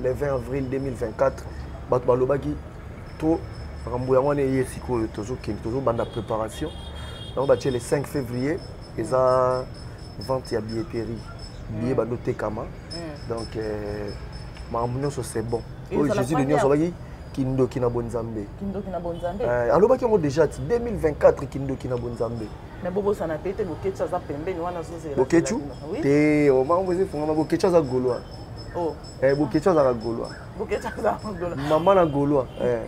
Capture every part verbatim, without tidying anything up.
le vingt avril deux mille vingt-quatre bato balobaki to rambo yango wana eye sikoyo tozokende tozobanda préparation donc batie le cinq février eza vente ya billetterie billet bandotekama donc makambo nyonso c'est bon oyo jésus de nyonso abaki kindoki na bonzambe kindoki na bonzambe alobaki yango déjà ti deux mille vingt-quatre kindoki na bonzambe mais bobo sana pete bokecha za pembeni wana zozela bokechu te o makambo ezefungama bokechu aza gaulois oh eh bokechu azaka gaulois bokechu azaka gaulois mama na gaulois eh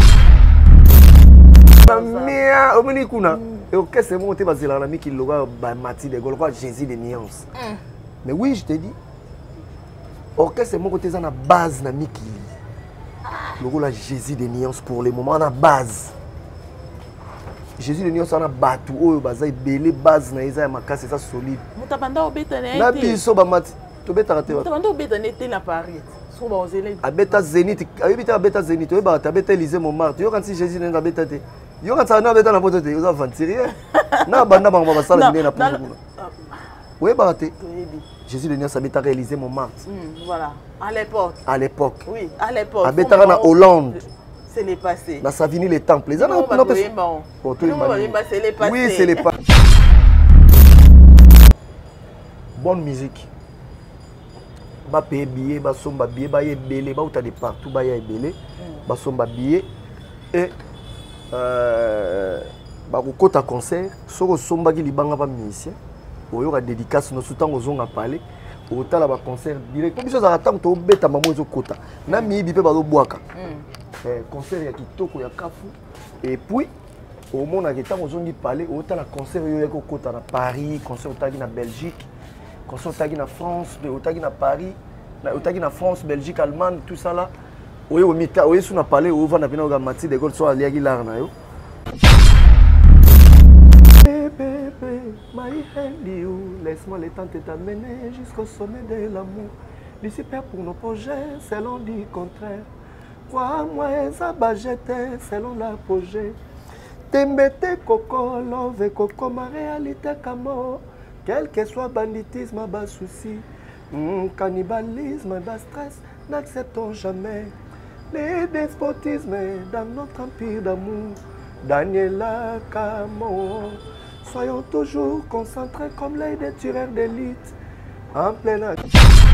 mia omoni kuna orchestre moko te bazelaka na mikili lokola bamati de gaulle lokola jésus de nuance mais oui je te dis orchestre moko te eza na base na mikili lokola jésus de nuance pour le moment na base jésus de nuance ana bato oyo baza ebele base na eza ya makasi eza solide mutabanda obeta na na biso bamati tobetaka te mutabanda obeta na te na Paris so ba ozele abeta Zénith ayebi te abeta Zénith oyeba te abeta Élysée Montmartre yo kanti jésus nanga abeta te yo kanti na abeta na poto te oza aventurier na banda bango basala bine na poto kuna oyeba te jésus de nuance abetaka Élysée Montmartre voilà à l'époque à l'époque oui à l'époque abetaka na Hollande. C'est les passés. Na Savini les temples. Les non, non, c'est les passés. Oui, c'est les passés. Bonne musique. Ba paye billet, ba somba billet, ba yé belé, ba outa de partout, ba yé belé, ba somba billet et euh ba ko kota concert, soko somba ki libanga ba musicien. Oyo ka dédicace no soutan ozonga parler. Otala ba concert direct. Comme ça attend to beta mamo zo kota. Na mi bi pe ba zo boaka. Eh, concert ya kitoko ya kafu et puis au monde a été ozongi parler autant la concert yo yako kota na Paris concert otagi na Belgique concert otagi na France otagi na Paris na otagi na France Belgique Allemagne tout ça là oyo omita oyo suna parler o vana pina ga mati de gol so aliaki lar na yo bébé my hand you laisse-moi le temps de t'amener jusqu'au sommet de l'amour d'ici père pour nos projets c'est l'on dit contraire. Crois-moi, ça bajette selon l'apogée. Tembete coco, love coco, ma réalité camo. Quel que soit banditisme, bas souci, mm, cannibalisme, bas stress, n'acceptons jamais les despotismes dans notre empire d'amour. Daniela Camo, soyons toujours concentrés comme les tueurs d'élite en pleine action.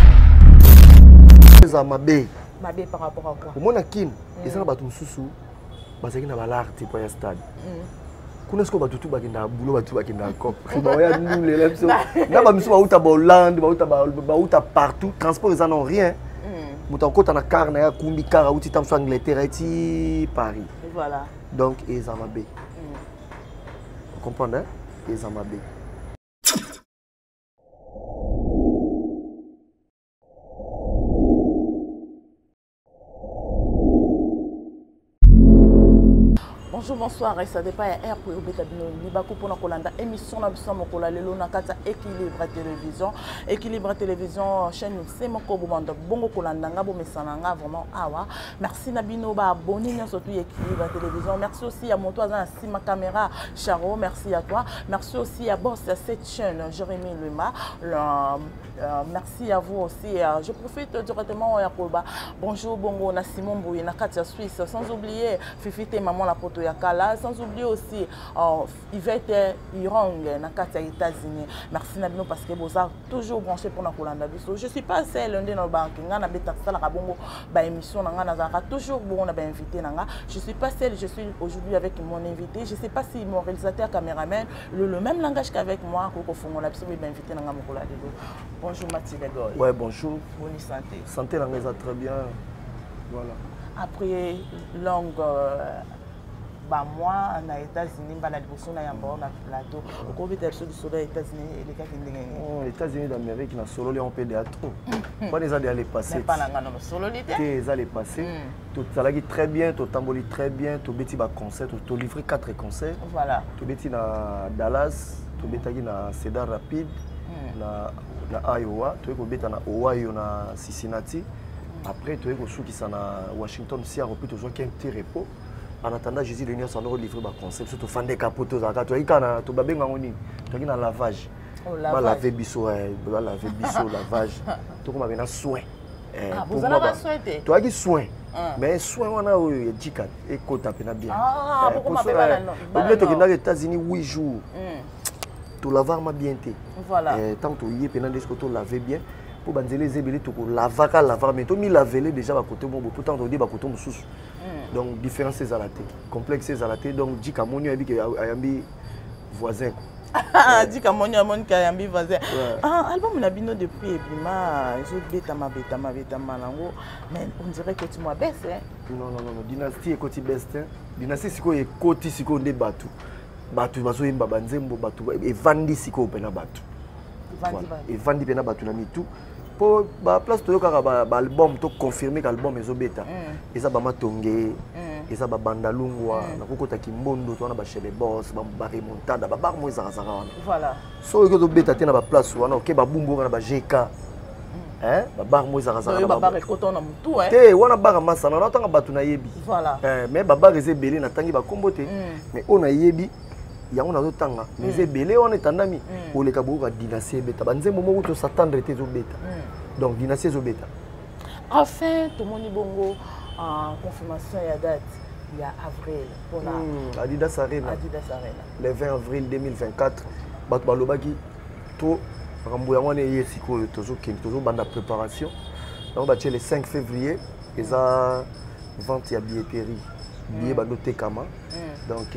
Mabé par rapport à quoi? Au monde à Kin, et ça va tout sous parce qu'il n'a pas l'art type à stade. Qu'on est-ce qu'on va tout bagger dans boulot, va tout bagger dans cop. Il va y avoir nous les lèvres. N'a pas mis out à Hollande, out à out à partout. Transport ils en ont rien. Mouton côté na car na kumbi car out tam sur Angleterre et Paris. Voilà. Donc ils en mabé. Vous comprenez? Ils en mabé. Bonjour, bonsoir, et ça dépend de R pour Bétabino. Libako pour la Kolanda, émission na biso mokola lelo na kata Équilibre Télévision. Équilibre Télévision, chaîne c'est mon kobomando bongo kolanda ngabo mesananga vraiment awa. Merci Nabino ba abonné surtout Équilibre Télévision. Merci aussi à mon toi dans ma caméra Charo, merci à toi. Merci aussi à boss de cette chaîne Jérémy Lema. Euh, merci à vous aussi. Euh, je profite directement à Kolba. Bonjour bongo na Simon Bouye na Katia Suisse, sans oublier Fifite maman la poto Yakala, sans oublier aussi euh, Yvette Irong na Katia États-Unis. Merci Nabino parce que vous avez toujours branché pour la Kolanda Biso. Je suis pas celle l'un de nos banques. Ngana beta sala kabongo ba émission na ngana zaka toujours bon on a bien invité nanga. Je suis pas celle, je suis aujourd'hui avec mon invité. Je sais pas si mon réalisateur caméraman le, le même langage qu'avec moi ko fongo la biso bien invité nanga mokola lelo. Bonjour Mathilde Gol. Ouais, bonjour. Bonne santé. Santé la maison très bien. Voilà. Après longue euh, bah moi en États-Unis bah la division na yamba na plateau au Covid de sur les États-Unis et les cas qui oh les États-Unis d'Amérique na solo les on peut de trop. Pas des années aller passer. Pas na ngano solo l'été. Des années passées. Tout ça là qui très bien, tout tamboli très bien, tout beti ba concert, tout livré quatre concerts. Voilà. Tout beti na Dallas, tout beti na Cedar Rapids, na na Iowa, tout beti na Ohio na Cincinnati. Après tout ko qui ça na Washington si a repris toujours qu'un petit repos. En attendant Jésus de Nias on a livré ba concept surtout fande capoto za ka to ikana to babenga ngoni to na lavage ba laver biso ba laver biso lavage to ko ba na soin Ah, vous en avez souhaité? Tu as dit soin. Mais soin, on a eu dix quatre et côté bien. Ah, pourquoi m'appelle pas la note? Tu es aux États-Unis huit jours. Tu laves ma bien. Voilà. Tant que tu y es, tu laves bien. Pour banzeler zébélé, tu laves à laver. Mais tu mis laver déjà à côté mon beau. Tant que tu dis à côté mon sous. Donc, différence c'est à la tête. Complexe c'est à la tête. Donc, dis qu'à mon yeux, il y a un voisin. Dis qu'à mon yeux, il y a un voisin. Ah, album Nabino depuis Ebima, je bêta ma bêta ma bêta ma langue. Mais on dirait que tu m'as baissé. Non, non, non. Dynastie est côté best. Dynastie c'est quoi? Est côté c'est quoi? On est battu. Battu, baso yimba banzembo battu. Et vandi c'est quoi? Pena battu. Et vandi pena battu na mitu. Pour la place de l'album, tu confirmer que l'album est bêta. Et ça, bama tongé, et ça, banda lungwa, na kokota kimbondo, tu as chez les boss, ba remontada, ba bar mo ezara zara. Voilà. So que tu bêta tu na ba place wana, OK ba bumbo na ba G K. Hein? Ba bar mo ezara zara. Ba bar ekoto na mutu hein. Te wana bar masa na tanga batu na yebi. Voilà. Eh mais ba bar ezebele na tangi ba kombote. Mais on a yebi il y a un autre temps mais c'est belé on est tandami pour les cabos à dynastie bêta banze moment où tu s'attendre tes bêta donc dynastie zo bêta enfin tout le monde bongo en confirmation il y a date il y a avril pour la Adidas Arena Adidas Arena le vingt avril deux mille vingt-quatre bat balobaki to ramboya wana yesi ko tozo ken tozo banda préparation donc batché le cinq février et ça vente ya billetterie billet bando tekama donc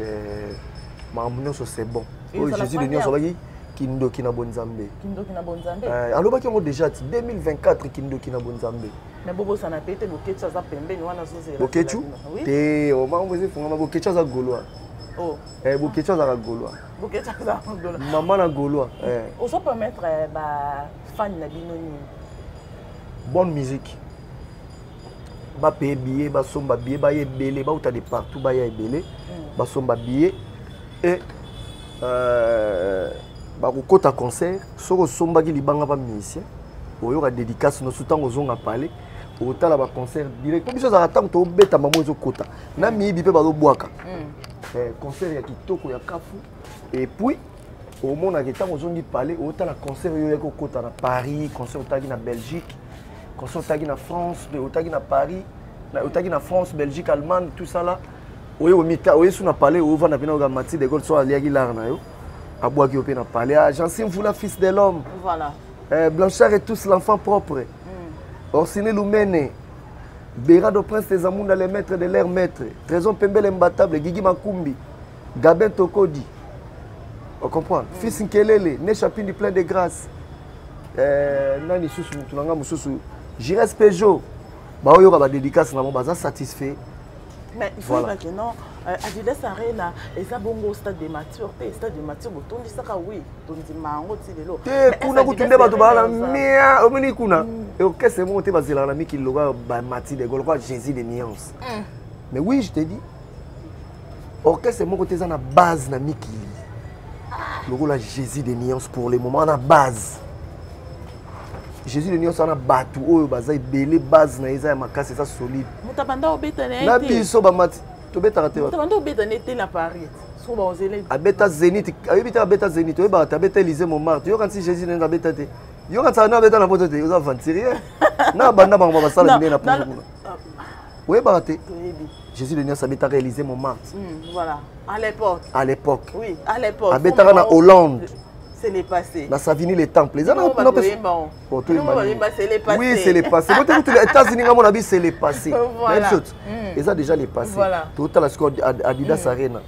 c'est bon. Oh, Jésus de Nion Sobaki, Kindo Kina Bonzambe. Kindo Kina Bonzambe. Alors, il y a déjà deux mille vingt-quatre Kindo Kina Bonzambe. Mais Bobo, ça n'a pas été Bokecha za Pembe, nous on a associé. Bokechu? Oui. Au moment où vous êtes fondé, Bokecha za Gaulois. Oh. Eh, Bokecha za Gaulois. Bokecha za Gaulois. Maman na Gaulois. Eh. On peut permettre bah fan na binoni. Bonne musique. Ba payer billet, ba somba billet, ba yebele, ba uta de partout, ba yebele, ba somba billet. Et euh, quand tu concert, si tu as un musicien, tu as une dédicace, tu as un parler, tu as un concert direct. Comme ça, tu as un bête à maman de kota. Tu as un concert qui est à Kafou. Et puis, au moment où tu as un parler, tu as un concert à Paris, concert à Belgique, concert à France, à Paris, à France, Belgique, Allemagne, tout ça là. Oui, au mita, oui, si on a parlé, on va n'appeler au Mati de Gaulle, soit à l'Aguilar, à Bois qui au a parlé, à Jansim Foula, fils de l'homme. Voilà. Blanchard et tous l'enfant propre. Orsine Loumene, Béra de Prince des Amounda, les maîtres de l'air maître. Trésor Pembel imbattable, Guigui Makumbi, Gabin Tokodi. On comprend? Fils Nkelele, né chapin du plein de grâce. Nani Soussou, Toulanga Moussoussou. Jires Peugeot. Bah, on y aura des dédicaces, on va satisfait. Mais il faut voilà. Que non, Adidas Arena, et ça bongo stade de maturité, stade de maturité, on dit ça oui, on dit mango tilelo. Eh, kuna kutunde batu bala mia, omini kuna. Et au qu'est-ce que monter basé là la mi qui loga ba mati de gol quoi Jésus de nuances. Mais oui, je te dis. Au qu'est-ce que mon côté ça na base na mi qui. Logo la Jésus de nuances pour le moment na base. Jésus de nuances na batu oyo baza belé base na eza makasi ça solide. Mutabanda obetane. Na biso ba mati. To beta raté. Mutabanda obetane te na Paris. So ba ozele. Abeta Zénith, abeta abeta Zénith, oyo ba abeta Élysée Montmartre. Yo quand si Jésus na abeta te. Yo quand ça na abeta na poto te, oza venturier. Na banda ba ba sala bine na pour. Oui ba raté. Jésus de nuances abeta Élysée Montmartre. Voilà. À l'époque. À l'époque. Oui, à l'époque. Abeta na Hollande. C'est les passés. Dans Savigny les temples. Les non, non, bon. C'est les passés. Oui, c'est les passés. Les États-Unis, à mon avis, c'est les passés. Même chose. Et ça, déjà les passés. Voilà. Tout à la score Adidas Arena.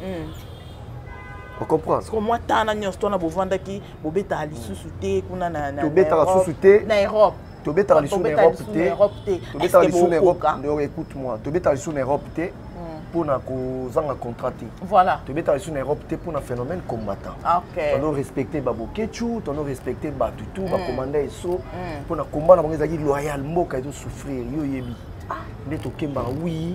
On comprend. Parce que moi, tu as un peu de vendre qui est à l'issue kuna na na. Tu es à l'issue na Europe. Tu es à l'issue en Europe. Tu es à l'issue en Europe. Écoute-moi. Tu es à l'issue en Europe pour na kozanga contraté. Voilà. Tu es à l'issue en Europe pour un phénomène combattant. OK. Tu dois respecter Babo Ketchou, tu dois respecter Batutu, ba commander eso pour na combat na bangi loyal mboka et souffrir yo yebi. Mais to kemba oui.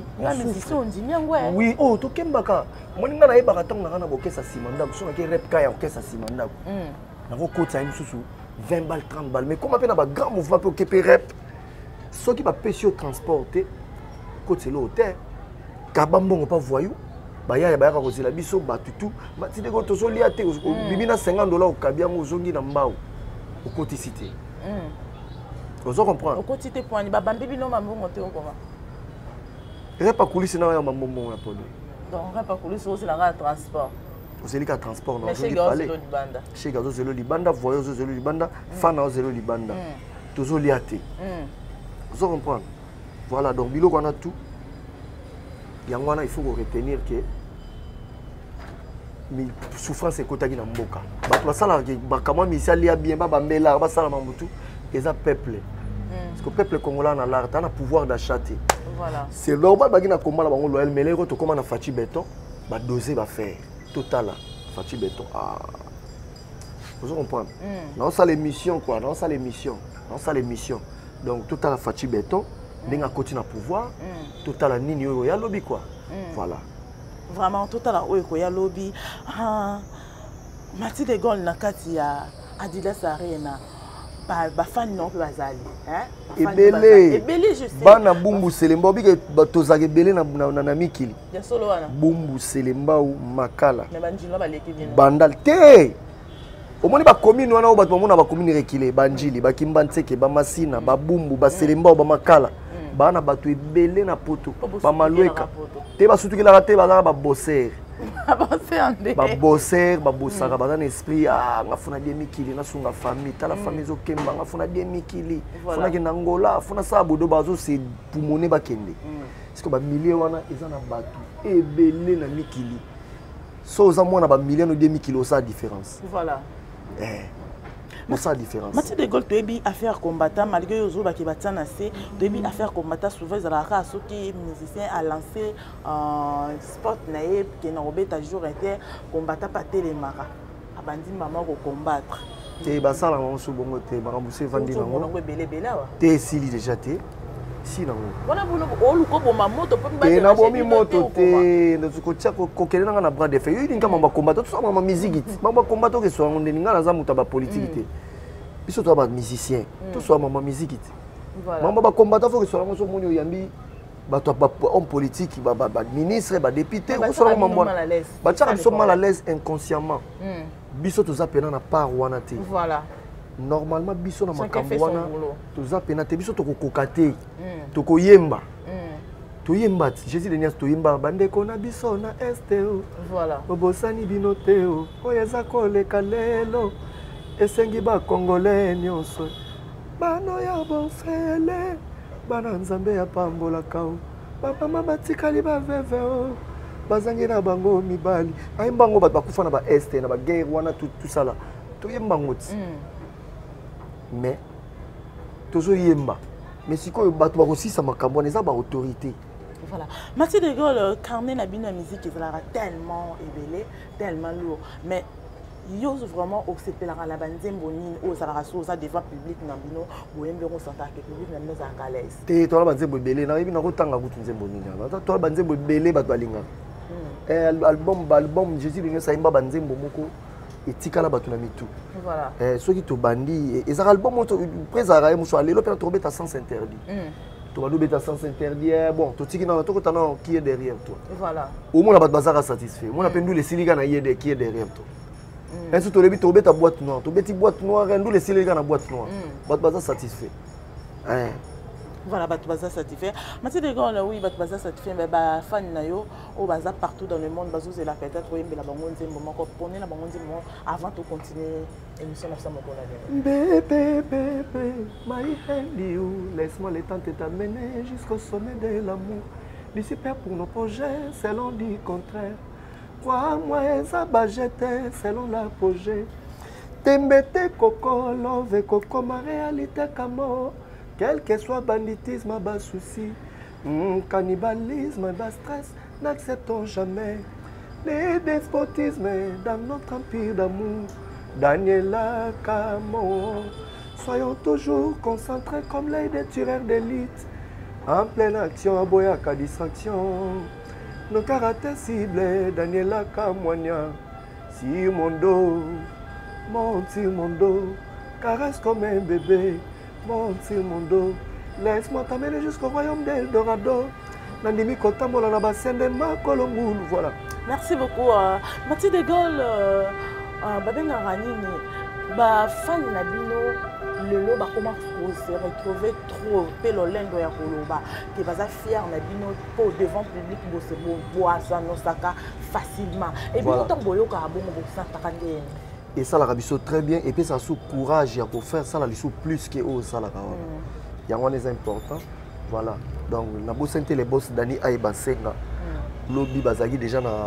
Oui, oh to kemba ka. Moninga na yeba tang na na bokesa simanda, so na ke rep ka ya okesa simanda. Na ko kota une susu vingt balles trente balles. Mais comment faire na ba grand mouvement pour kepe rep? Ce qui va pêcher au transporter côté l'hôtel. Kabambongo pas voyou. Baya ya baya ka kozela biso batutu. Mati de ko tozo lia te bibi na cinquante dollars au kabia mo zongi na mbao. Au côté cité. Vous comprenez? Au quotidien, pour un babambi, non, maman, monter au comment? Il n'y a pas coulisse dans le maman, mon apôtre. Donc, on n'a pas coulisse, c'est la transport. Vous avez un transport, non? Mais chez Gazo, c'est le Libanda. Chez Gazo, c'est le Libanda, voyez, c'est le Libanda, fan, c'est le Libanda. Toujours liaté. Vous comprenez? Voilà, donc, bilo qu'on a tout. Il faut retenir que la souffrance est côté de Mboka. Parce que le peuple. Parce que le peuple congolais a le pouvoir d'achat. C'est normal que les Congolais soient loyaux, mais les autres, comme on a fait béton, ils doser va faire. Total, fait béton. Vous comprenez? Non, ça les missions, quoi. Non, ça les missions. Non, ça les missions. Donc, total, a fait béton. Ils ont continué à pouvoir. Total, a nini yo ya lobby, quoi. Voilà. Vraiment, total, a ya lobby. Mathilde de Gaulle, nakati ya Adidas Arena. Ba fan non pe bazali, hein? Ebele. Ebele je sais. Bana bumbu selemba bike batoza ebele na na na mikili. Ya solo wana. Bumbu selemba ou makala. Mais banjilo ba leki bien. Bandal te. Omoni ba commune wana o bato bamona ba commune rekile banjili ba kimbantseke ba masina ba bumbu ba selemba ba makala. Bana bato ebele na poto ba malweka. Te ba sutukela te ba ba bosser. Ba bosser, ba bossaka ba na esprit ah ngafuna die mikili na sunga famille, tala famille zo kemba ngafuna die mikili. Funa ke Angola, funa sa bodo bazo se pumone ba kende. Parce que ba milliers wana eza na bato ebele na mikili. So za mona ba millions de mikili ça différence. Voilà. Eh. Mais ça différence. Mathilde de Gaulle toyebi affaire combattant malgré yozo ba ki batana se toyebi affaire combattant souvent za la ka soki musicien a lancé un sport nae qui na robeta jour inter combattant pas télémara abandi maman ko combattre te ba sala mo so bongo te ba mbuse vandi nango bongo belé belé wa te sili déjà te si nango bona bono olu ko boma moto pe ba te na bomi moto te na ko tia ko kokele na bras de fer yo linga mama combattant tout ça mama musique mama combattant ke so ngone ninga na za muta ba politique. Biso to ba musicien to so mama musique voilà mama ba combattant faut que so ngo so moni oyambi ba to ba homme politique ba ba ministre ba député ko so mama ba tchaka so mal à l'aise inconsciemment biso to za pena na part wana te voilà normalement biso na makambo wana to za pena te biso to ko kokate to ko yemba to yemba Jésus de Nias to yemba bande ko na biso na este voilà bobosani binote o oyeza ko le kalelo esengi ba congolais nyonso bano ya bofele bana nzambe ya pambola kao papa mama tikali ba veve o bazangi na bango mibali ay bango ba bakufa na ba este na ba guerre wana tout tout ça là to yemba ngoti mais toujours yemba mais siko bato ba kosisa makambo na za ba autorité. Voilà. Mathilde de Gaulle carnet na bino musique ezalaka tellement ébélé tellement lourd mais yo vraiment accepter la la banzembo nini aux arasos à devant public na bino boyembe ko santa ke public na meza kalaise te to la banzembo belé na bino ko tanga kutu nzembo nini na to la banzembo belé bato alinga eh album album Jésus linga saimba banzembo moko etikala bato na mitu voilà eh soki to bandi ezaka album to présara e muso alelo pe to beta sans interdit to ba beta sans interdit bon to tiki na to ko tana qui est derrière toi voilà au moins la bato bazaka satisfait moi na pendu les siliga na yede qui est derrière toi. Et si tu as dit ta boîte noire, tu as dit boîte noire, et nous les silés dans la boîte noire. Tu vas satisfait. Voilà, tu vas satisfait. Mathilde de Gaulle, oui, tu vas satisfait, mais les fans au bazar partout dans le monde, ils la peut-être oui, mais la bangonne c'est moment qu'on prenait la bangonne moment avant de continuer l'émission de Samoko la bébé bébé, my handy, laisse-moi le temps de t'amener jusqu'au sommet de l'amour. D'ici père pour nos projets, c'est l'on dit contraire. Moi, ça va jeter selon l'apogée. Tembete coco, love coco, ma réalité comme quel que soit banditisme, bas souci, mm, cannibalisme, bas stress, n'acceptons jamais les despotismes dans notre empire d'amour. Daniela Camo, soyons toujours concentrés comme les tueurs d'élite, en pleine action, à Boyaka distraction. Nos caractères ciblés, Daniela Kamwanya, sur mon dos, monte sur mon dos, caresse comme un bébé, monte sur mon dos, laisse-moi t'amener jusqu'au royaume d'Eldorado, Nandimi Kotamola na bassin de Makolongoul, voilà. Merci beaucoup. Euh, Mathilde de Gaulle, euh, euh, Babenga Ranini, ba fan na bino lelo ba comment se retrouver trop pe lolendo ya koloba que baza fier na bino po devant public bo se bo boisa no saka facilement et puis autant boyoka bongo bo santa ndene. Et ça la rabiso très bien et puis ça sous courage pour faire ça la liso plus que au ça la kawa. Il y a un des important. Voilà. Donc na bo senté les boss Dani Aiba Senga. Lobby bazagi déjà na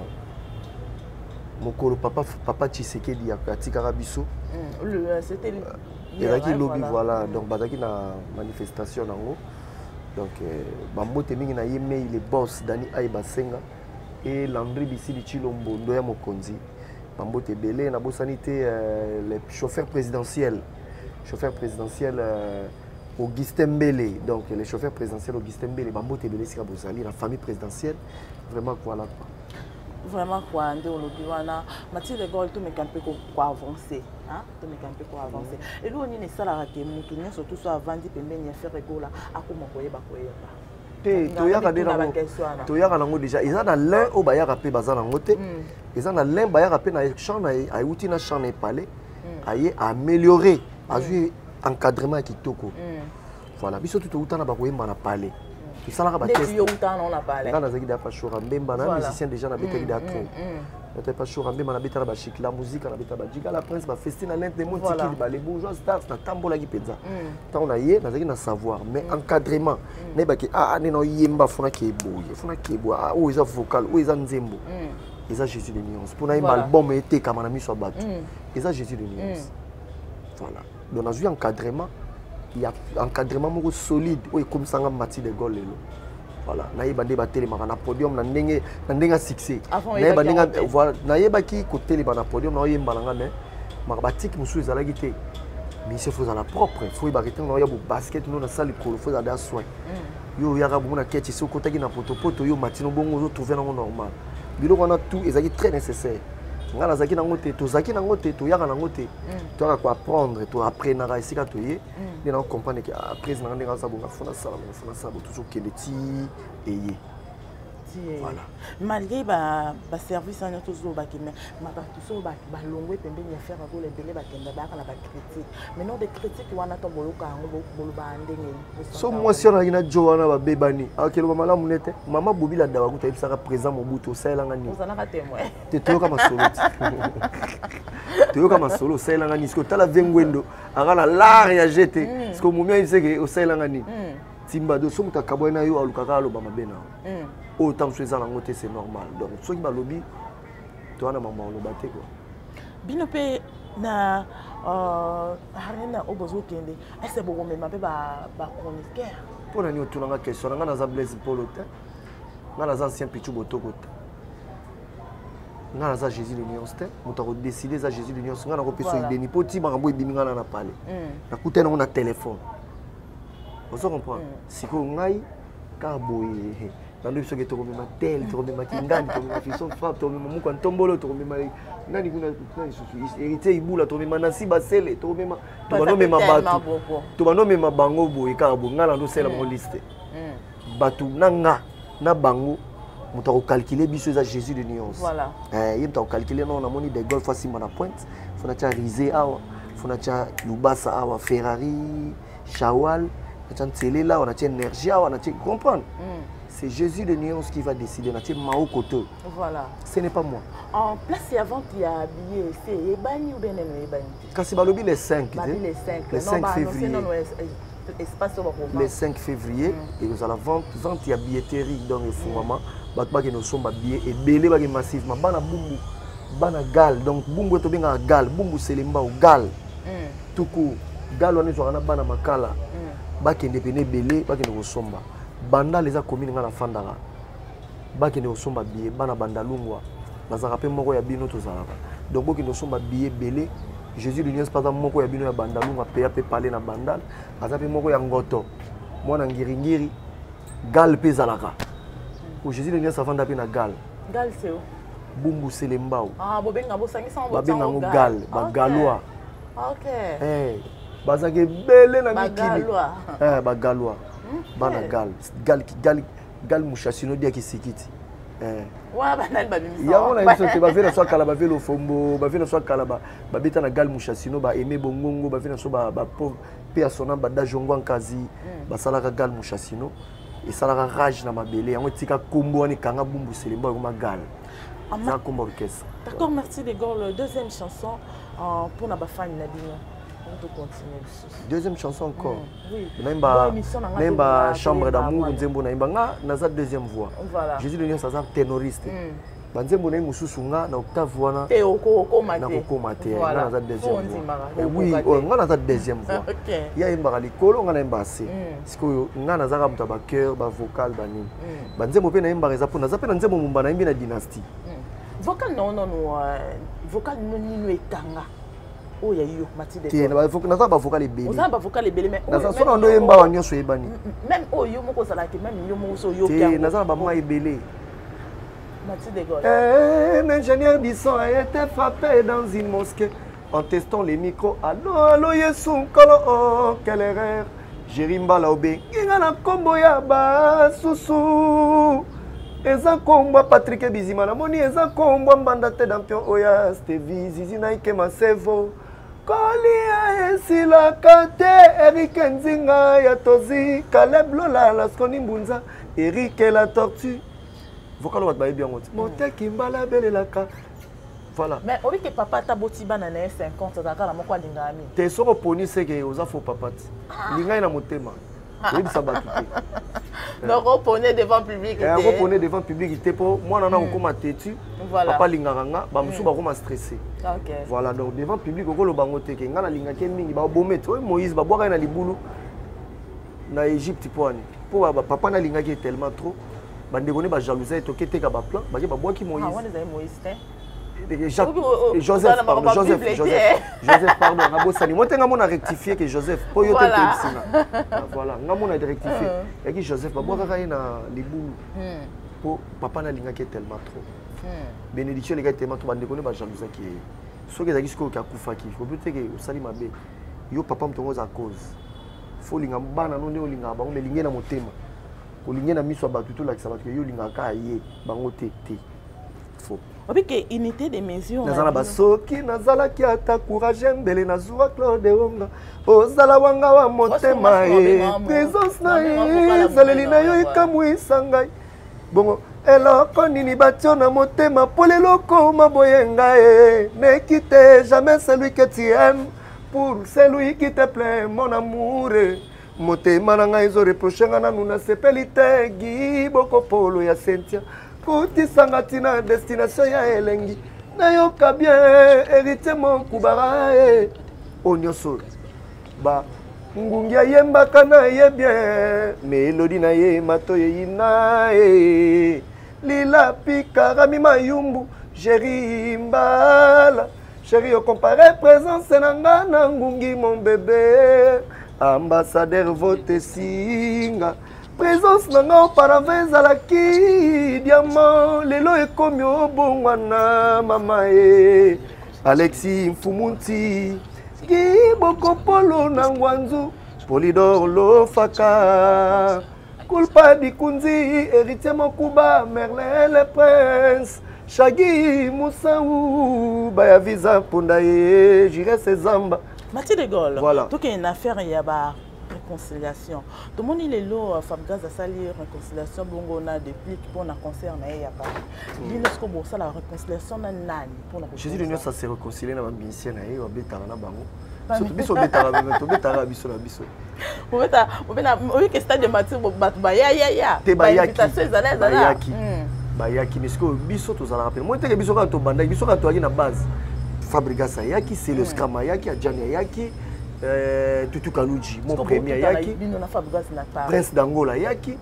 mokolo papa papa Tshisekedi ya katika rabiso. C'était il y a qui lobby voilà donc bazagi na manifestation nango. Donc bambote mingi na yeme les boss Dani Aiba Senga et Landry Bisili Chilombo ndoya mokonzi. Bambote belé na bo sanité les chauffeurs présidentiels. Chauffeur présidentiel euh, Augustin Mbele, donc les chauffeurs présidentiels Augustin Mbele, Bambote Belé, Sika Bozali, la famille présidentielle, vraiment voilà quoi. Vraiment quoi, on dit wana, Mathilde Gol, tout me campé quoi avancer, hein, tout me campé quoi avancer. Et nous on est ça la raté, nous tournons surtout sur avant d'y payer bien faire rigola, à comment quoi y'a pas quoi y'a pas. Te toyaka de nango toyaka nango déjà ils ont dans l'un au bayaka pe bazana ngote ils ont dans l'un bayaka pe na champ na ayuti na champ na palais aye améliorer azui encadrement kitoko voilà biso tout autant na bakoyemba na palais tout ça là ba test yo autant on a parlé kana zaki da pa shora mbemba na musicien déjà na betaki da train n'était pas shora mbemba na betala ba chic la musique na betala ba jiga la prince ba festin na l'un des monde qui ba les bourgeois stars na tambola ki penza tant on a yé na zaki na savoir mais encadrement ne ba ki ah ne no yemba fona ki boye fona ki bo ah o isa vocal o isa nzembo isa Jésus de nuance pour na un album été comme on a mis sur battu isa Jésus de nuance voilà donc on a eu encadrement il y a encadrement solide oui comme ça Mathilde de Gaulle voilà na yeba ndé ba téléma na podium na ndenge na ndenge succès na yeba ndenge voilà na yeba ki côté les na podium na yemba nga mais mabatik musu ezala gité mais il faut la propre faut y bariter na yeba basket nous na salle ko faut da soin yo ya rabu na keti so côté na potopoto yo matino bongo zo trouver na normal biloko na tout ezaki très nécessaire nga nazaki nango te tozaki nango te toyaka nango te toyaka ko apprendre to apprendre na esika toye ni na comprendre que après na ndenge za bonga fona sala na fona sala toujours que le ti eye voilà malgré ba ba service en toujours ba mais ma ba toujours ba ba longwe pembeni ya faire ko le belé ba kenda ba kana ba critique mais non des critiques wana to boluka ngo boluba ndenge so moi si on a ina joana ba bebani akelo mama la munete mama bobila dawa kuta ibisaka présent mobuto saelanga ni ozana témoin te toyoka masolo toyoka masolo saelanga ni sko tala vengwendo akala l'art ya jeté sko mumia iseke o saelanga ni timba do so muta kabona yo alukaka aloba mabena autant que ça c'est normal donc ceux qui balobi toi na maman on le batté quoi binope na euh harina obozo kende est-ce bon même ba ba chroniqueur pour nani otuna question nga na za Blaise Polotin nga na za ancien pichu botoko nga na za Jésus de Nuance muta ko décider za Jésus de Nuance nga na ko peso ideni poti makambo ebiminga na na parler na kutena on a téléphone on se comprend siko ngai ka boye dans le secteur de ma tel tourne ma kingani tourne ma fils frappe tourne ma muko ntombolo tourne ma nani kuna nani susu hérité ibula tourne ma nasi basele tourne ma to ba no me mabatu to ba no me mabango boye ka bo ngala no sela mo liste batu nanga na bango muta ko calculer biso za Jésus de Nuance voilà eh yim ta ko calculer non na moni de golf facile na pointe fona cha risé awa fona cha lubasa awa Ferrari Shawal cha télé là on a énergie on a comprendre c'est Jésus de Nuance qui va décider. Voilà. Ce n'est pas moi. En place avant il y a habillé, c'est Ebani ou bien Ebani. Quand c'est Balobi les cinq, les cinq, le cinq février. Le cinq février, et nous allons vendre, vendre il y a billetterie dans le fond maman. Batba qui nous sommes habillés et belé bagi massivement. Bana bumbu, bana gal. Donc bumbu est bien gal, bumbu c'est les mbao gal. Tout court, gal on est sur un bana makala. Baki indépendant belé, baki nous sommes. Banda les a commis dans la fandara baki ne somba billet bana banda lungwa bazaka pe moko ya bino tozalaka donc boki ne somba billet belé Jésus de Nuance pas moko ya bino ya banda lungwa pe pe parler na bandal aza pe moko ya ngoto mwana ngiringiri gal pe zalaka o Jésus de Nuance afanda pe na gal gal c'est bumbu selembao ah bobenga bosangisa ngo babenga ngo gal ba galwa OK eh bazake belé na mikili eh ba galwa bana gal gal gal gal mushasino dia kisikiti Ouais, banal babimisa. Ya on a une sorte ba vela soit kala ba velo fombo, ba vela soit kala ba ba beta na gal mushasino ba aimer bongongo, ba vela soit ba ba pauvre pe asona ba da jongo nkazi, ba sala ka gal mushasino et sala ka rage na mabele, yango tika kombo ni kanga bumbu selemba ko magal. Ça kombo orchestre. D'accord, merci de Gaulle. Deuxième chanson pour na ba fan na bino. On continue. Deuxième chanson encore. Mm, oui. Naimba, naimba chambre d'amour, nzembo naimba nga naza deuxième voix. Voilà. Jésus le ça ça ténoriste. Mm. Banzembo na mususu nga na octave voix na. Te oko oko mate. Na oko mate. Voilà. Nga naza deuxième voix. Eh, oui, oh, nga naza deuxième voix. OK. Ya imba likolo nga naimba assez. Parce que nga naza ka muta ba cœur, ba vocal ba nini. Banzembo pe naimba reza po naza pe na nzembo mumba naimbi na dynastie. Vocal non non non vocal non nino etanga. Oh ya yo Mathilde. Tiens, na ba na ba vocal ebele. On ba vocal ebele mais na ça sona ndo yemba wa nyonso ebani. Même oh yo moko sala ke même yo moko so yo kya. Tiens, na za ba ma ebele. Mathilde Gaulle. Un ingénieur du son a été frappé dans une mosquée en testant les micros. Allô allô Yesu kolo oh quelle erreur. Jerimba la obe. Inga na kombo ya ba susu. Eza kombo Patrick Bizima na moni eza kombo mbanda te dampion oya Stevie Zizi na ike masevo Kolia esila kate Eric Nzinga ya tozi Caleb Lola la skoni mbunza Eric la tortue vocal wat baye bien ngoti monte kimbala bele la ka voilà mais obi que papa ta botiba na na cinquante za kala moko alinga ami te soko poni c'est que oza faux papa linga ina motema oui ça va quitter. Donc on prenait devant public. On prenait devant public pour moi on a encore têtu. Papa linganga ba musu ba ko stressé. OK. Voilà donc devant public ko lo bango te ke ngana linga ke mingi ba bomete o Moïse ba boka na libulu na Égypte poani. Po ba papa na linga ke tellement trop ba ndekone ba jalousie to kete ka ba plan ba ke ba boki Moïse. Ah on est Moïse te. Jacques, Joseph, pardon, Joseph, Joseph, Joseph, pardon, on a beau saluer. Moi, tu as rectifié que Joseph, pour y voilà, on a rectifié. Et que Joseph, bah, moi, je na les boules. Pour papa na linga qui est tellement trop. Bénédiction les gars tellement trop, bande connaît ba jalousie qui est. Ce que j'ai dit que a kufa qui, faut peut-être que sali mabe. Yo papa mtongo za cause. Faut linga bana no ne linga ba, on me linga na motema. Ko linga na miso ba tutu la ki sabat que yo linga ka ye, bango te te. Faut obi que unité de mesure nazala basoki nazala ki ata courage mbele nazwa Claude Onga ozala wanga wa motema e présence na ye zaleli na yo ikamwisa ngai bongo eloko nini batio na motema po lelo koma boyenga e ne quitte jamais celui que tu aimes pour celui qui te plaît mon amour motema na ngai zo reprocher nga nanu na sepeli te gi boko polo ya Cynthia Koti sangatina destination ya elengi na yoka bien héritier mon kubara e onyoso ba ngungi yemba kana ye bien melodi na ye mato ye ina e lila pika rami mayumbu chéri mbala chéri o comparé présence na nga na ngungi mon bébé ambassadeur vote singa présence nanga auparavant ezalaki diamant lelo ekomi obongwana mama e Alexis Mfumunti gi bokopolo na ngwanzu Polidor Lofaka Kulpa Dikunzi héritier Mokuba Merlin le prince Shagi Moussaou baya visa pondaye jire sezamba Mathilde Gaulle voilà tout est une affaire il y a ba réconciliation. Tout le monde il est là, Fabgaz a sali réconciliation bongo na depuis pour na concert na ya pas. Il est-ce que bon ça la réconciliation na nani pour na. Jésus de nous ça se réconcilier na musicien na yo betala na bango. Surtout biso betala to betala biso na biso. On beta on beta oui que stade de Mathieu bat ba ya ya ya. Te ba yaki. Ba yaki. Ba yaki mais ce que biso to zala rappel. Moi te que biso ka to banda biso ka to aki na base. Fabregas yaki c'est le scram yaki a Jania yaki. Euh, Tutu Kaluji, mon premier Yaki, Prince d'Angola Yaki,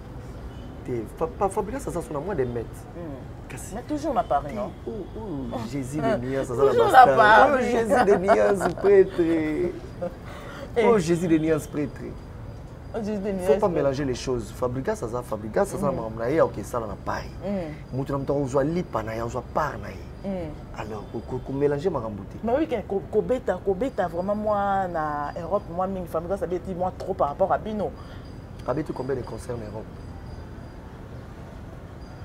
Fabregas ça sonne à moi des mètres. Mais toujours ma Paris, non? Oh, oh, Jésus de Nias, ça la bastard. Oh, Jésus de Nias, prêtre. Oh, Jésus de Nias, prêtre. Il ne faut pas mélanger les choses. Fabregas ça ça, Fabregas ça ça, mamnaïa, ok, ça là na Paris. Moutou na moutou on lipa na ya, on par na ya. Alors, pour mélanger ma rambouté. Mais oui, Kobeta, Kobeta, vraiment, moi, na Europe, moi, Ming Fabregas, ça veut dire moi trop par rapport à Bino. Avez-tu combien de concerts en Europe?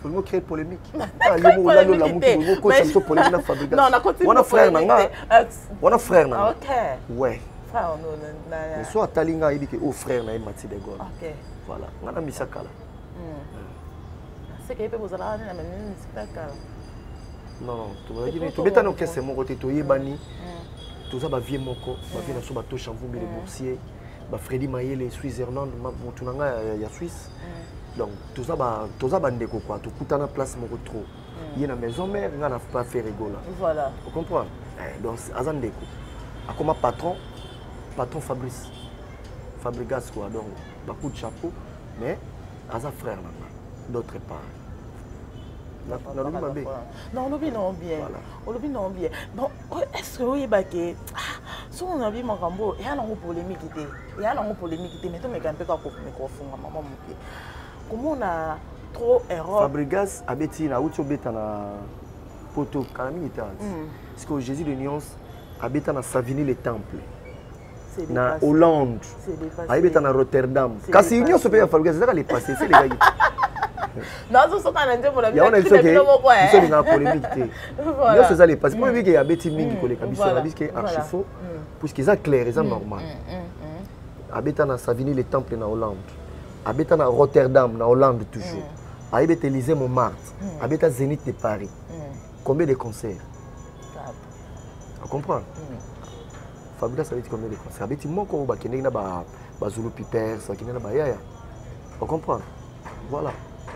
Vous créez polémique. Ah, il y a la polémique Fabrigas. Non, on a continué. On a frère nanga. On a frère nanga. OK. Ouais. Frère on a. Mais soit talinga il dit que au frère na Mati de Gaulle. OK. Voilà. On a mis ça kala. C'est que peut vous aller na même c'est kala. Non non, tu vas dire tu beta no kese mon côté to yebani. Tout ça ba vie moko, ba vie na so ba to Chanvumbi les boursiers, ba Freddy Mayele Switzerland, mutu nanga ya Suisse. Donc tout ça ba tout ça bande quoi, tout coûte na place moko trop. Il y a na maison mère, on n'a pas fait rigoler. Voilà. Vous comprenez? Donc azandeko. A comme patron, patron Fabrice. Fabrigas quoi, donc beaucoup de chapeau, mais Aza frère d'autre part. Non, on oublie non bien. On oublie non bien. Bon, est-ce que oui, baké, si on a vu mon rambo, il y a une polémique, il y a une polémique, mais tu me gagnes pas comme microphone, maman. Comment on a trop erreur? Fabrigas abeti na ucho beta na poto kalami ita. Parce que Jésus de Nuance abeta na Savigny le temple. Na Hollande. Abeta na Rotterdam. Kasi Union se paye Fabrigas, ça va les passer, c'est les gars. Non, ce sont un indien pour la vie. Il y a une polémique. Voilà. Il y a des passes. Pour qu'il y a des petits mingi qui sont archi faux, puisqu'ils sont clairs, ils sont normaux. Habita na Savigny le temple na Hollande. Habita na Rotterdam na Hollande toujours. Habita Élysée Montmartre. Habita Zénith de Paris. Combien de concerts? Tu comprends? Fabrice a dit combien de concerts? Habita mon ko ba kende na ba ba Zulu Piper, ça kende na ba yaya. Tu comprends? Voilà.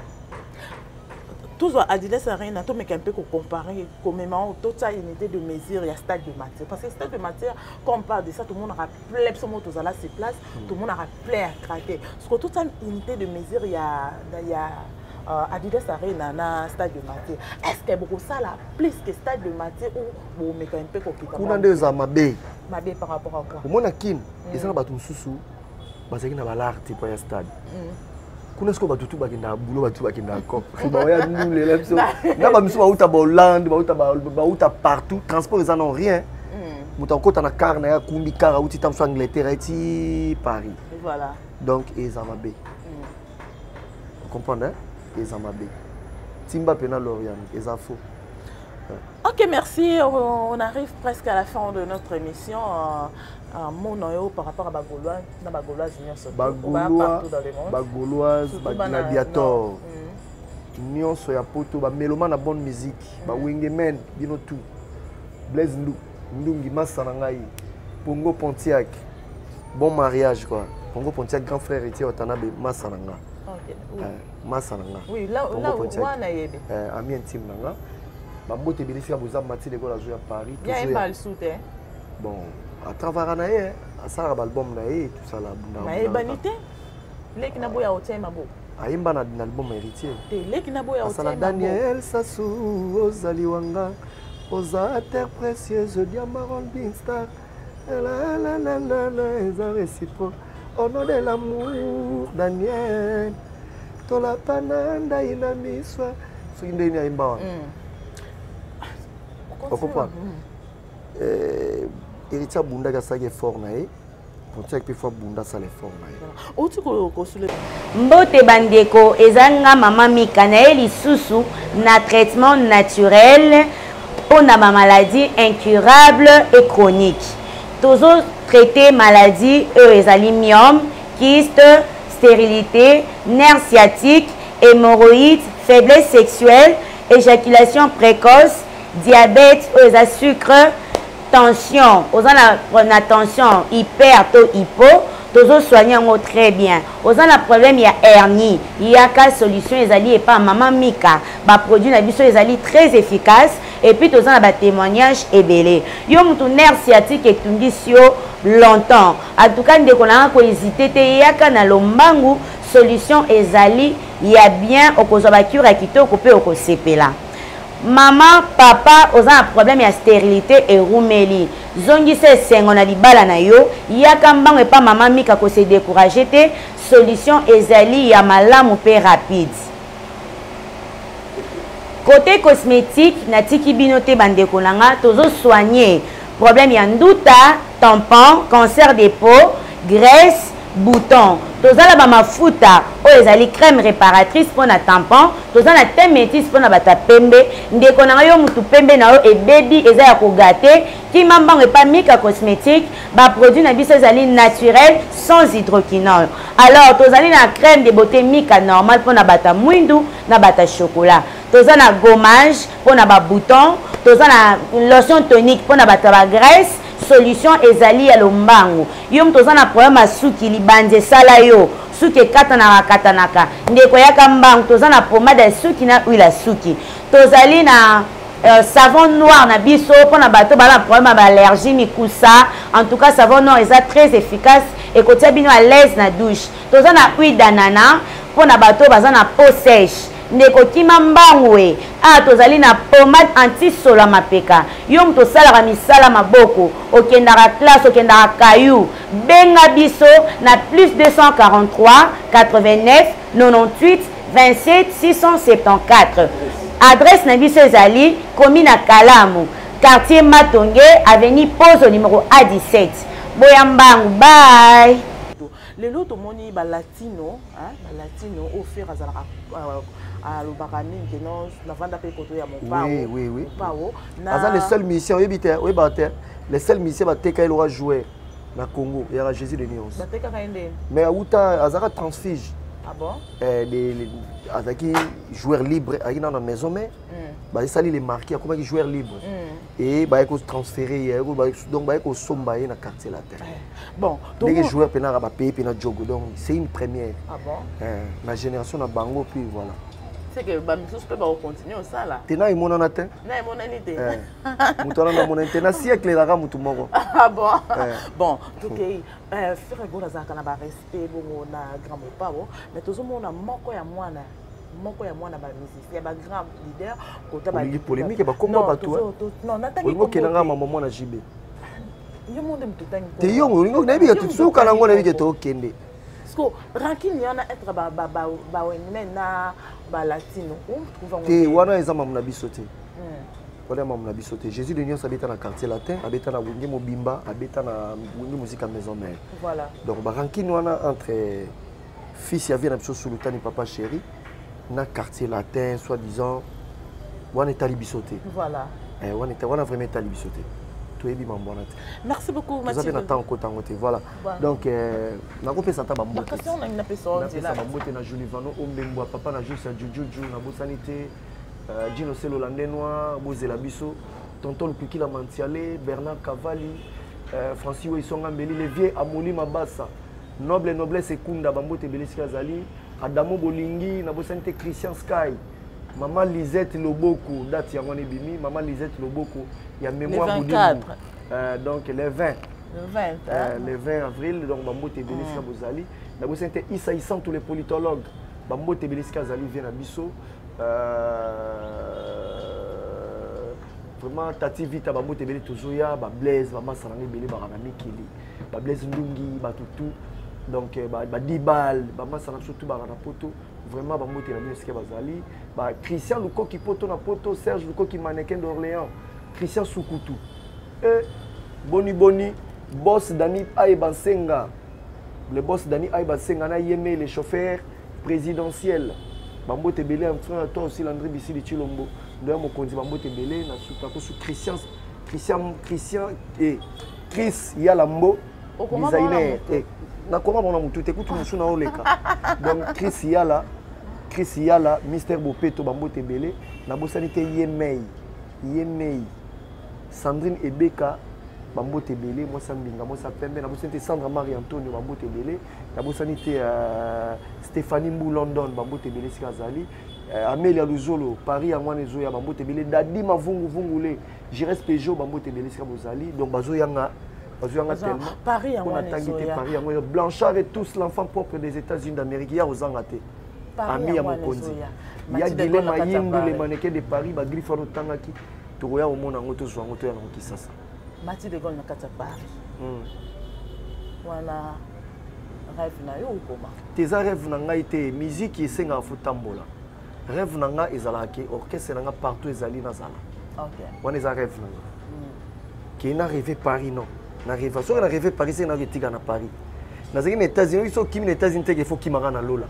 Tous les Adidas Arena, tout mais un peu comparer, comme même toute ça unité de mesure, il y a stade de matière. Parce que stade de matière, quand on parle de ça, tout le monde a rappelé, tout le monde a ses places, tout le monde a rappelé à craquer. Parce que toute ça unité de mesure, il y a, il y a uh, Adidas Arena, na stade de matière. Est-ce qu'il y a beaucoup ça là, plus que stade de matière ou bon mais un peu comme ça? On a deux à Mabé. Mabé par rapport à quoi? Au moins à Kin, ils sont battus sous, parce qu'ils n'ont pas l'art pour un stade. Kuna sko batutu bakenda bulo batu bakenda ko ba ya nous les lepso na ba miso ba uta ba Hollande ba uta ba uta partout transport ils en ont rien muta kota na car na ya kumbi car uti tam so Angleterre ti Paris voilà donc ils en mabé vous comprenez ils en mabé Timba pena Lorient ils en faux. Ok, merci. On arrive presque à la fin de notre émission. Un mot par rapport à Bagolois, na Bagoloise, Bagolois, Bagoloise, Gladiator. Union soya poto, ba mélomane na bonne musique, ba Wengemen, bino tout. Blaise Ndou, Ndungi Massanangai, Pongo Pontiac. Bon mariage quoi. Pongo Pontiac grand frère était au Tanabe Massananga. OK. Massananga. Oui, là là où on a yébe. Euh ami intime nanga. Ma botte bénéficie à Bozam Mati de Gaulle à jouer à Paris. Il y a un bal soutien. Bon, à travers un aïe, à ça, l'album naïe, tout ça là. Mais banité, les qui n'a pas au thème à beau. À Imba n'a d'album héritier. Les qui n'a pas au thème. Daniel Sassou, Ozaliwanga, Oza terre précieuse, Diamant Binstar. La la la la la, ils ont réciproque. Au nom de l'amour, Daniel. Tola pananda inamiswa. Ce qui n'est pas Imba. On comprend. Héritier Bunda qui est fort naï, pour dire que fois Bunda ça est fort naï. Où tu connais? Mbote bandeko ezanga mama Mika na elisusu na traitement naturel pour na maladie incurable et chronique. Toujours traiter maladie ezali myome, kyste, stérilité, nerf sciatique, hémorroïdes, faiblesse sexuelle, éjaculation précoce, diabète, aux à sucre, tension, aux à la tension, hyper, to, hypo, tous soigner très bien. Aux à la problème, il y a hernie, il y a qu'à solution, les alliés et pas maman Mika, bah produit la biso les alliés très efficace et puis tous à la témoignage et belé. Yo mon nerf sciatique et tundisio longtemps. En tout cas, dès qu'on a encore hésité, il y a qu'à na lombangu solution et alliés, il y a bien au cause de la cure à quitter au coupé au C P là. Maman, papa, aux un problème de stérilité et roumeli. Zongi se sengo na libala na yo, yakambang et pas maman Mika ko se décourager te, solution ezali ya malamu pe rapide. Côté cosmétique, na tiki binote bandeko nanga, tozo soigner problème ya nduta, tampon, cancer des peaux, graisse, bouton tozala ba mafuta oyo ezali crème réparatrice pour na tampon tozala thé métis pour na bata pembe ndeko na yo mutu pembe na yo ebebi eza ya kogate kima mbango epa Mika cosmétique ba produit na biso ezali naturel sans hydroquinone. Alors tozali na crème de beauté Mika normal pour na bata mwindu na bata chocolat. Toza na gommage pour na ba bouton, toza na lotion tonique pour na bata ba graisse, solution ezali ya lombango. Yom toza na problème à suki libanje sala yo, suki kata na kata naka. Ndeko yaka mbango toza na pomade ya suki na huile ya suki. Tozali na Euh, savon noir na biso pour na bato bala problème d'allergie mikusa. En tout cas savon noir est très efficace et kotia bino à l'aise na douche. Toza na huile d'ananas pour na bato baza na peau sèche. Ndeko kima mbangwe a tozali na pomade anti sola mapeka. Yom to sala misala maboko okendara classe okendara caillou benga biso na plus deux cent quarante-trois quatre-vingt-neuf quatre-vingt-huit vingt-sept six cent soixante-quatorze. Adresse na biso ezali commune à Kalamu, quartier Matonge, avenue Pose au numéro A dix-sept. Boyambangu, bye. Les lots moni ba latino, hein, ba latino offert à à l'obakani que non la vente après koto ya mon pao. Oui, oui, oui. Pao. Na les seuls musiciens, oui bité, oui bater. Les seuls musiciens ba teka il aura joué na Congo, il y aura Jésus de Nyons. Ba teka kaende. Mais Aouta Azara transfige. Ah bon? Euh, les, les, avec joueurs libres dans la maison, mais bah, ça les marqué comme des joueurs libres. Mm. Et bah, ils transféré, donc bah, ils sont dans le quartier là. Bon, donc les joueurs peuvent pas payer pour notre jogo, donc c'est une première. Ah bon? Euh, la génération a bango puis voilà. C'est que bah nous peut pas continuer ça là. T'es là, il m'en a atteint. Non, il m'en a été. Mouton a mon intérêt, siècle là, mouton moro. Ah bon? Bon, donc euh, faire go na zaka na ba respect bon na grand papa bon, mais tout le monde a moko ya mwana. Moko ya mwana ba musicien ba grand leader kota ba polémique ba komba ba toi. Non, nataki ko kenanga mama mwana jibe. Yo monde mtutangi. Te yo ngo na biga tutsuka na ngona biga to kende. Parce que rankine yana être ba ba ba ba na ba latino on trouve te wana eza mamu na biso te wana mamu na biso te Jésus de Nyons abeta na quartier latin abeta na wenge mobimba abeta na wenge musique à maison mère. Voilà donc ba rankine wana entre fils ya vie na biso sultani papa chéri na quartier latin soi-disant wana etali biso te. Voilà eh wana eta wana vraiment etali biso te. Merci beaucoup, Mathieu. Vous avez temps côté voilà. Donc, na ko pesa ta ba mbote. Parce qu'on a une personne là. Na pesa ba mbote na Julivano Ombembo papa na juste Jujuju na bosanité euh Dino Selo Landenois, Bozela Biso, tonton Lukuki la Mantiale, Bernard Cavalli, euh Francis Weisonga Mbeli, les vieux Amoli Mabassa, noble noblesse Kunda ba mbote Beliska Zali, Adamo Bolingi na bosanité Christian Sky. Maman Lisette Loboko, date ya ngone bimi, maman Lisette Loboko, il y a mémoire le vingt-quatre. Euh, donc le vingt. Le vingt. Euh, le vingt avril, donc Bambote Beliska Bozali. La bossente Issa Issa tous les politologues. Bambote Beliska Zali vient à Bisso. Euh, vraiment Tati Vita Bambote Beli Tozoya, ba Blaise, Maman Sarangé Beli Baranami Kili, ba Blaise Ndungi, ba Tutu. Donc ba ba Dibal, Maman Sarangé surtout Barana Poto. Vraiment Bambote na Beliska Bazali. Ba Christian Luko qui poto na poto, Serge Luko qui mannequin d'Orléans, Christian Soukoutou. Et Boni Boni, boss Dani Aïbansenga, le boss Dani Aïbansenga na yémé les chauffeurs présidentiels. Bambo Tebele en train toi aussi l'André Bissi de Chilombo. Nous avons conduit Bambo Tebele na sous Christian Christian Christian et Chris Yalambo designer et na comment on a tout écoute nous na oleka. Donc Chris Yala Chris Yala Mister Bopeto Bambo Tebele na bosanité yémé yémé Sandrine Ebeka Bambo Tebele, moi Sambinga, moi Sapembe, na bosanité Sandra Marie Antonio Bambo Tebele, na bosanité euh, Stéphanie Mbou London Bambo Tebele Sikazali, euh, Amélia Luzolo Paris à Mwane Zoya Bambo Tebele, Dadi Mavungu Vungule, Jires Peugeot Bambo Tebele Sikazali, donc Bazo Yanga, Bazo Yanga tellement. Paris à Mwane Zoya. Paris à Mwane Blanchard et tous l'enfant propre des États-Unis d'Amérique, il y a aux Angaté. Ami à Mokonzi. Il y a Guilhem Mayimbu, les mannequins de Paris, ba Griffaro Tangaki. Togoya au monde en auto soit en auto et en Kisasa. Mathieu de Gaulle na kati ya Paris. Wana rêve na yo ukoma. Tes rêves na ngai te musique esenga futambola. Rêve na nga ezalaki orchestre na nga partout ezali na zala. OK. Wana eza rêve na nga. Qui na rêvé Paris non. Na rêve so na rêvé Paris c'est na retika na Paris. nazaki na États-Unis so kimi na États-Unis te il faut qui marana lola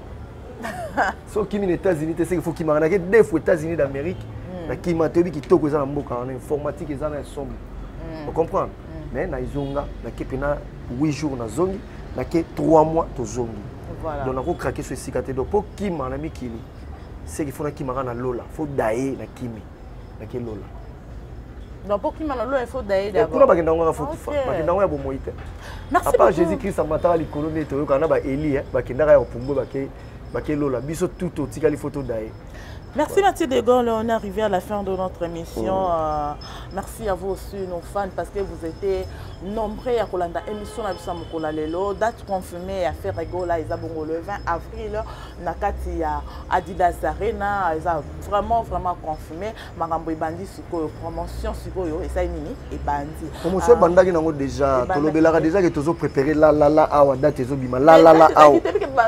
so kimi na États-Unis te il faut qui marana ke deux fois États-Unis d'Amérique na kima te bi kitoko eza na mboka na informatique eza na somme vous comprenez mais na izonga na kepena huit jours na zongi na ke trois mois to zongi voilà donc on craquer sur sikate donc pour kima na mikili c'est qu'il faut na kima na lola faut daye na kimi na ke lola donc pour kima na lola il faut daye d'abord pour ba kenda ngwa faut fa ba kenda ngwa bo moite merci à part Jésus Christ amataka likolo ne to kana ba Eli ba kenda ya opumbo ba ke ba ke lola biso tout otikali photo daye. Merci Mathieu de Gaulle, on est arrivé à la fin de notre émission. Oh. Euh, merci à vous aussi, nos fans, parce que vous étiez nombreux à Kolanda émission à Bisamokola Lelo. Date confirmée à faire Regola, ils ont le vingt avril. Nakati à Adidas Arena, ils ont vraiment, vraiment confirmé. Marambo Bandi, promotion, et ça est mini, et Bandi. Promotion Banda qui n'a déjà, tu l'as déjà que tu as préparé la la la awa, date tu as bima la la la awa.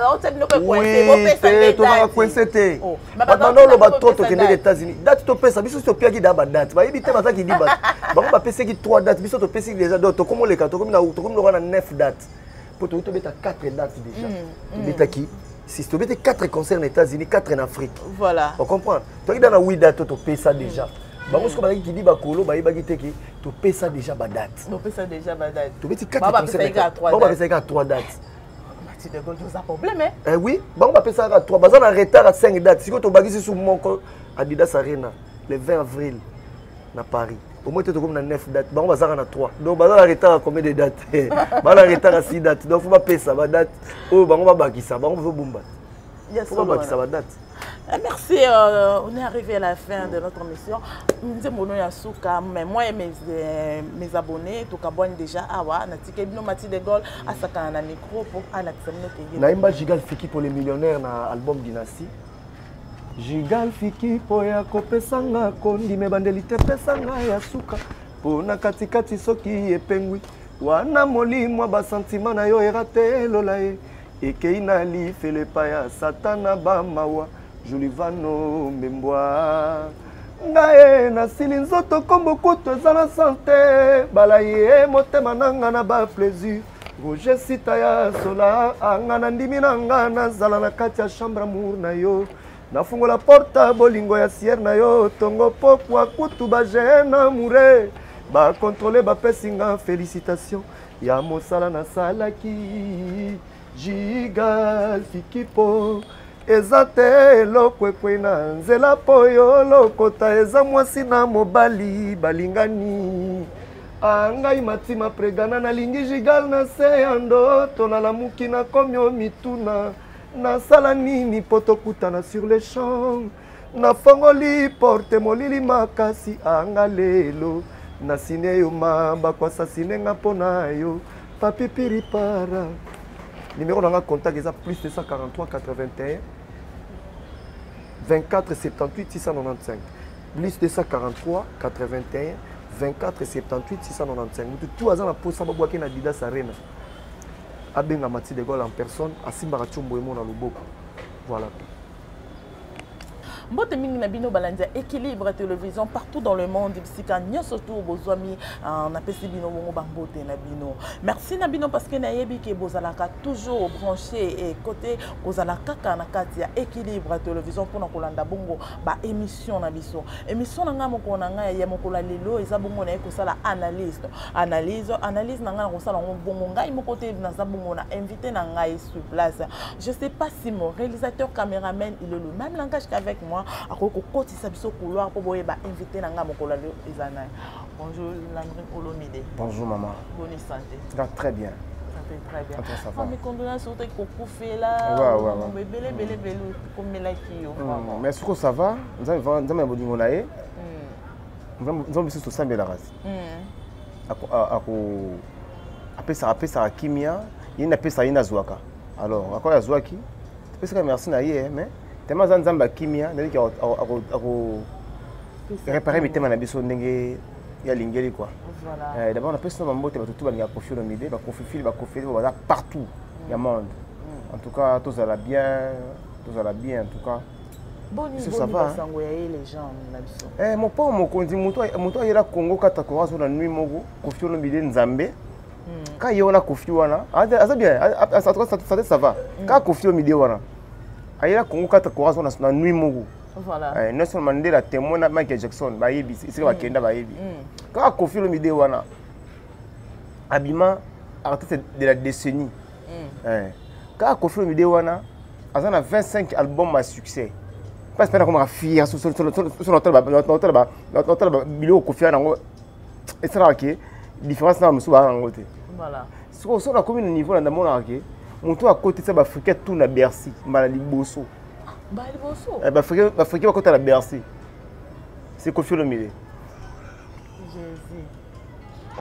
Oui, tu vas coincer. Le bateau to kende États-Unis date to pesa biso to pia ki da ba date ba yibite mata ki di ba ba ko ba pesa ki trois dates biso to pesa déjà d'autres comme les quatre comme na to comme na neuf dates pour to to beta quatre dates déjà beta ki si to beta quatre concerts aux États-Unis quatre en Afrique voilà on comprend to ki da na huit dates to pesa déjà ba ko ko ba ki di ba kolo ba yiba ki te ki to pesa déjà ba date to pesa déjà ba date to beta quatre concerts ba ba pesa ka trois dates. De Gaulle, vous avez problème, hein? Eh oui, bon, on va faire ça à trois. Bazar en retard à cinq dates. Si vous avez sur mon Adidas Arena, le vingt avril, à Paris. Au moins, tu as comme neuf dates. Bon, on va faire à trois. Donc, bazar en retard à combien de dates? Bazar en retard à six dates. Donc, il faut pas payer ça, ma date. Oh, on va bâtir ça. On va bomba. Il faut pas bâtir ça, ma date. Merci, euh, on est arrivé à la fin de notre mission. Mais moi et mes, mes abonnés, tout le monde déjà, awa, natike bino Mathieu de Gaulle, à sa na micro pour anaxamino ke. Naimba Gigal Fiki pour les millionnaires na album Dynastie. Gigal Fiki pour ya kopesanga kondi me bandeli te pesanga ya suka. Po na katikati soki epengwi. Wana molimo ba sentiment na yo erate lolae. Ekei na li fele pa ya satana ba mawa. Julivano Memboa Ngae na silinzoto kombo kuto zala santé Balaye motema nanga na ba plaisir Roger sita ya sola Anga na ndimi nanga na zala na kati ya chambre amour na yo Nafungo la porta bolingo ya sier na yo Tongo pokwa kutu ba jena mure Ba kontrole ba pesinga félicitations Ya mosala na salaki Gigal Fikipo Ezate eloko kwena nzela poyo lokota eza mwasi na mobali balingani Angai matima pregana na lingi Gigal na se ya ndoto na lamuki na komyo mituna na sala nini poto kutana sur les champs na fongoli porte molili makasi anga lelo na sine yo mamba kwa sasine nga pona yo papi piripara. Numéro de contact est plus deux cent quarante-trois quatre-vingt-un vingt-quatre soixante-dix-huit six cent quatre-vingt-quinze. Plus deux cent quarante-trois quatre-vingt-un vingt-quatre soixante-dix-huit six cent quatre-vingt-quinze. Tout le monde pour ça na Adidas Arena. Abenga Mathieu de Gaulle en personne, Asimbara Chombo et Mona Luboko. Voilà. Mbote mingi na bino balandia équilibre télévision partout dans le monde bisika nyonso tout bozwami na pesi bino bongo bambote na bino. Merci na bino parce que na yebi ke bozalaka toujours branché et côté kozalaka kaka na kati ya équilibre télévision pour na kolanda bongo ba émission na biso. Émission na nga moko na nga ya moko la lelo eza bongo na ko sala analyse. Analyse analyse na nga ko sala bongo ngai moko te na za bongo na invité na ngai sur place. Je sais pas si mon réalisateur caméraman il est le même langage qu'avec moi. Bonjour Landrine Olomide. Bonjour maman. Bonne santé. Ça va très bien. Ça fait très bien. Attends, ça va. Mes condoléances au Coco là. Ouais, ouais, ouais. Bébé, bébé, bébé, comme la qui mais est-ce que ça va? Nous avons nous avons besoin de l'aide. Nous avons besoin de se sentir la race. Ako ako après ça après ça kimia, il n'a pas ça il n'a zouaka. Alors, à quoi il zouaki? Parce que merci na yé mais tellement zanzamba kimia, donc ako ako réparer mes thèmes na biso ndenge ya lingeli quoi. Voilà. D'abord on a fait ça mambo te ba tout ba nga confier le midi, ba confier ba confier ba partout dans le monde. En tout cas, tout ça va bien, tout ça va bien en tout cas. Bonne nuit, ça va. Les gens na biso. Eh mon père mon kondi moto moto ya Congo kata ko raso na nuit mogo confier le midi nzambe. Quand il y a Kofi wana, ça bien, ça ça va. Quand Kofi au milieu wana, il y a Congo quatre corazones na nuit mogo. Voilà. Nelson Mandela témoin na Michael Jackson, ba yebi, c'est va kenda ba yebi. Quand Kofi au milieu wana, habillement artiste de la décennie. Quand Kofi au milieu wana, azana vingt-cinq albums à succès. Pas espérer comme fier sur sur sur sur notre notre notre bilio Kofi wana ngo. Et ça là que différence na musu ba ngote. Voilà. Si on a combien de niveau dans mon arqué, mon tour à côté ça va friquer tout na Bercy, malali bosso. Ba bosso. Eh ba friquer ba friquer à côté la Bercy. C'est Kofi Olomide. Jésus.